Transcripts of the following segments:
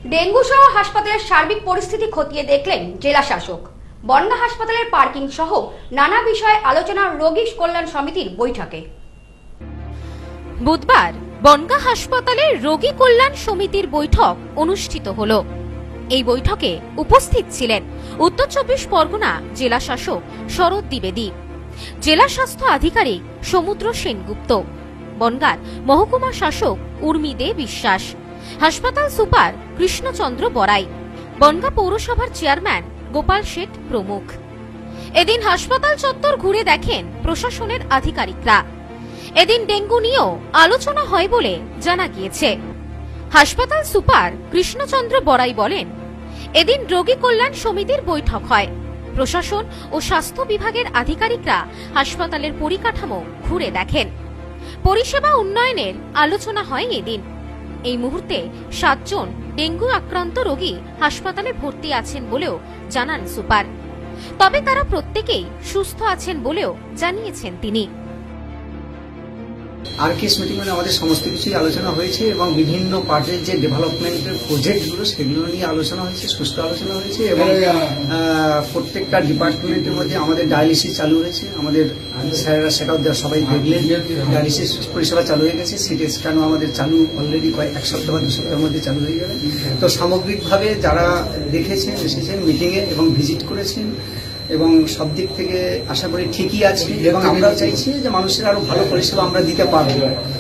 Dengue সহ হাসপাতালের সার্বিক পরিস্থিতি খতিয়ে দেখলেন জেলা শাসক। বনগাঁ হাসপাতালের পার্কিং সহ নানা বিষয়ে আলোচনা রোগী কল্যাণ সমিতির বৈঠকে। বুধবার বনগাঁ হাসপাতালের রোগী কল্যাণ সমিতির বৈঠক অনুষ্ঠিত হলো। এই বৈঠকে উপস্থিত ছিলেন উত্তর 24 পরগনা জেলা শাসক শরৎ দ্বিবেদী, জেলা স্বাস্থ্য আধিকারিক সমুদ্র সেনগুপ্ত, বনগাঁর মহকুমা শাসক উর্মি দে বিশ্বাস, হাসপাতাল সুপার কৃষ্ণচন্দ্র বড়াই, বনগাঁ পৌরসভার চেয়ারম্যান গোপাল শেঠ প্রমুখ। এদিন হাসপাতাল চত্বর ঘুরে দেখেন প্রশাসনের আধিকারিকরা। এদিন ডেঙ্গু নিয়েও আলোচনা হয় বলে জানা গিয়েছে। হাসপাতাল সুপার কৃষ্ণচন্দ্র বড়াই বলেন, এদিন রোগী কল্যাণ সমিতির বৈঠক হয়। প্রশাসন ও স্বাস্থ্য বিভাগের আধিকারিকরা হাসপাতালের পরিকাঠামো ঘুরে দেখেন। পরিষেবা উন্নয়নের আলোচনা হয় এদিন। এই মুহূর্তে 7 জন ডেঙ্গু আক্রান্ত রোগী হাসপাতালে ভর্তি আছেন বলেও জানান সুপার। তবে তারা প্রত্যেকেই সুস্থ আছেন বলেও জানিয়েছেন তিনি। আরকেএস মিটিং মানে আমাদের সমস্ত কিছুই আলোচনা হয়েছে এবং বিভিন্ন পার্টের যে ডেভেলপমেন্টের প্রজেক্টগুলো সেগুলো নিয়ে আলোচনা হয়েছে, সুস্থ আলোচনা হয়েছে এবং প্রত্যেকটা ডিপার্টমেন্টের মধ্যে আমাদের ডায়ালিসিস চালু হয়েছে। আমাদের স্যারেরা সেটাও সবাই দেখলেন, ডায়ালিসিস পরিষেবা চালু হয়ে গেছে। সিটি স্ক্যানও আমাদের চালু অলরেডি এক সপ্তাহ বা 2 সপ্তাহের মধ্যে চালু হয়ে যাবে। তো সামগ্রিকভাবে যারা দেখেছেন, এসেছেন মিটিংয়ে এবং ভিজিট করেছেন এবং সব দিক থেকে আশা করি ঠিকই আছে এবং আমরাও চাইছি যে মানুষের আরো ভালো পরিষেবা আমরা দিতে পারবো।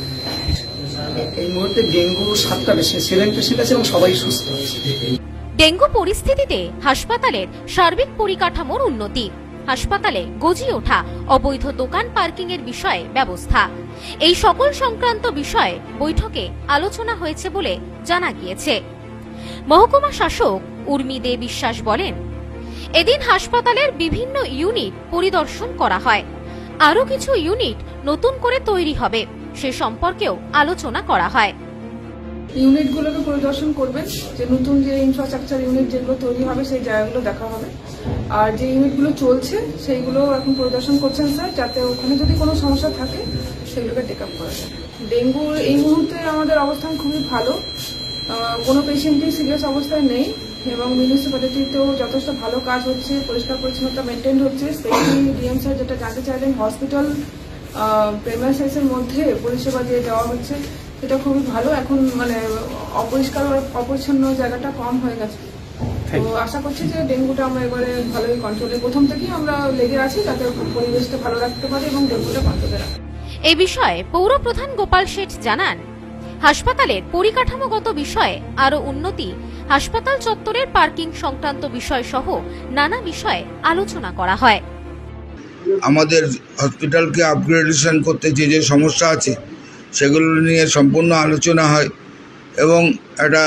এই মুহূর্তে ডেঙ্গু 7টা পেশেন্ট আছে এবং সবাই সুস্থ আছে। ডেঙ্গু পরিস্থিতিতে হাসপাতালের সার্বিক পরিকাঠামোর উন্নতি, হাসপাতালে গজিয়ে ওঠা অবৈধ দোকান পার্কিং এর বিষয়ে ব্যবস্থা, এই সকল সংক্রান্ত বিষয়ে বৈঠকে আলোচনা হয়েছে বলে জানা গিয়েছে। মহকুমা শাসক উর্মি দে বিশ্বাস বলেন, এদিন হাসপাতালের বিভিন্ন ইউনিট পরিদর্শন করা হয়। আরো কিছু ইউনিট নতুন করে তৈরি হবে, সে সম্পর্কেও আলোচনা করা হয়। ইউনিটগুলোকে পরিদর্শন করবেন, যে নতুন যে ইনফ্রাস্ট্রাকচার ইউনিট যেগুলো তৈরি হবে সেই জায়গাগুলো দেখা হবে। আর যে ইউনিটগুলো চলছে সেইগুলো এখন পরিদর্শন করছেন স্যার, যাতে ওখানে যদি কোনো সমস্যা থাকে সেগুলোকে টেক আপ করা যায়। ডেঙ্গু এই মুহূর্তে আমাদের অবস্থান খুবই ভালো, কোনো পেশেন্টই সিরিয়াস অবস্থায় নেই এবং মিউনিসিপ্যালিটিতেও যথেষ্ট ভালো কাজ হচ্ছে, পরিষ্কার পরিচ্ছন্নতা মেনটেন হচ্ছে। স্পেশালি ডিএম স্যার যেটা জানতে চাইলেন, হসপিটাল প্রেমাইসেসের মধ্যে পরিষেবা যে দেওয়া হচ্ছে সেটা খুবই ভালো। এখন মানে অপরিষ্কার অপরিচ্ছন্ন জায়গাটা কম হয়ে গেছে। তো আশা করছি যে ডেঙ্গুটা আমরা এবারে ভালোই কন্ট্রোলে, প্রথম থেকেই আমরা লেগে আছি যাতে পরিবেশটা ভালো রাখতে পারি এবং ডেঙ্গুটা কন্ট্রোলে রাখতে। এই বিষয়ে পৌর প্রধান গোপাল শেঠ জানান, হাসপাতালের পরিকাঠামোগত বিষয়ে আরো উন্নতি, হাসপাতাল চত্বরের পার্কিং সংক্রান্ত বিষয় সহ নানা বিষয়ে আলোচনা করা হয়। আমাদের হসপিটালকে আপগ্রেডেশন করতে যে সমস্যা আছে সেগুলো নিয়ে সম্পূর্ণ আলোচনা হয় এবং একটা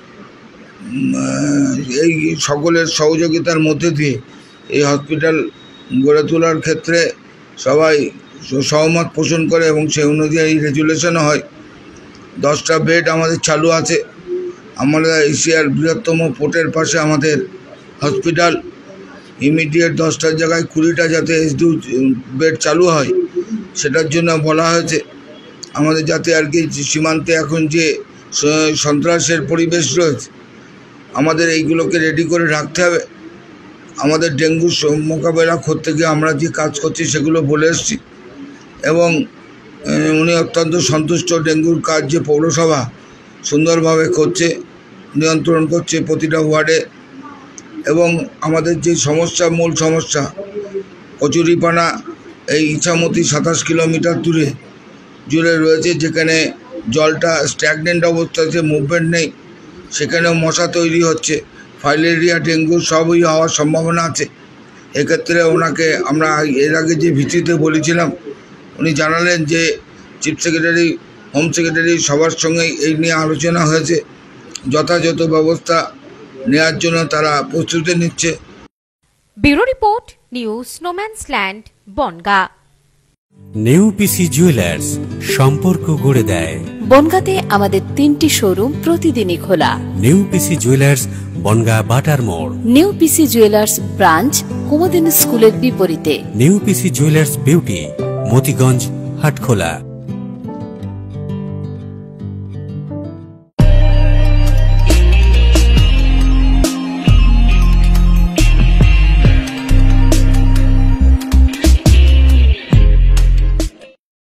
এই সকলের সহযোগিতার মধ্যে দিয়ে এই হসপিটাল গড়ে তোলার ক্ষেত্রে সবাই সহমত পোষণ করে এবং সেই অনুযায়ী রেজুলেশনও হয়। 10টা বেড আমাদের চালু আছে। আমরা এশিয়ার বৃহত্তম পোর্টের পাশে আমাদের হসপিটাল, ইমিডিয়েট 10টার জায়গায় 20টা যাতে এইচডিইউ বেড চালু হয় সেটার জন্য বলা হয়েছে। আমাদের যাতে আর কি সীমান্তে এখন যে সন্ত্রাসের পরিবেশ রয়েছে, আমাদের এইগুলোকে রেডি করে রাখতে হবে। আমাদের ডেঙ্গু মোকাবেলা করতে গিয়ে আমরা যে কাজ করছি সেগুলো বলে এসেছি এবং উনি অত্যন্ত সন্তুষ্ট। ডেঙ্গুর কাজ যে পৌরসভা সুন্দরভাবে করছে, নিয়ন্ত্রণ করছে প্রতিটা ওয়ার্ডে। এবং আমাদের যে সমস্যা, মূল সমস্যা কচুরিপানা, এই ইছামতি 27 কিলোমিটার জুড়ে রয়েছে, যেখানে জলটা স্ট্যাগনেন্ট অবস্থাতে, মুভমেন্ট নেই, সেখানেও মশা তৈরি হচ্ছে, ফাইলেরিয়া, ডেঙ্গু সবই হওয়ার সম্ভাবনা আছে। এক্ষেত্রে ওনাকে আমরা এর আগে যে ভিত্তিতে বলেছিলাম, উনি জানালেন যে চিফ সেক্রেটারি, হোম সেক্রেটারি সবার সঙ্গে এই নিয়ে আলোচনা হয়েছে, যথাযথ ব্যবস্থা নেওয়ার জন্য তারা প্রস্তুতি নিচ্ছে। ব্যুরো রিপোর্ট, নিউজ স্নোম্যান্সল্যান্ড, বনগাঁ। নিউ পিসি জুয়েলার্স, সম্পর্ক গড়ে দেয়। বনগাঁতে আমাদের 3টি শোরুম প্রতিদিনই খোলা। নিউ পিসি জুয়েলার্স, বনগাঁ বাটার মোড়। New PC jewellers branch, Kumudini স্কুলের বিপরীতে। New PC jewellers beauty, Motiganj, Hatkhola.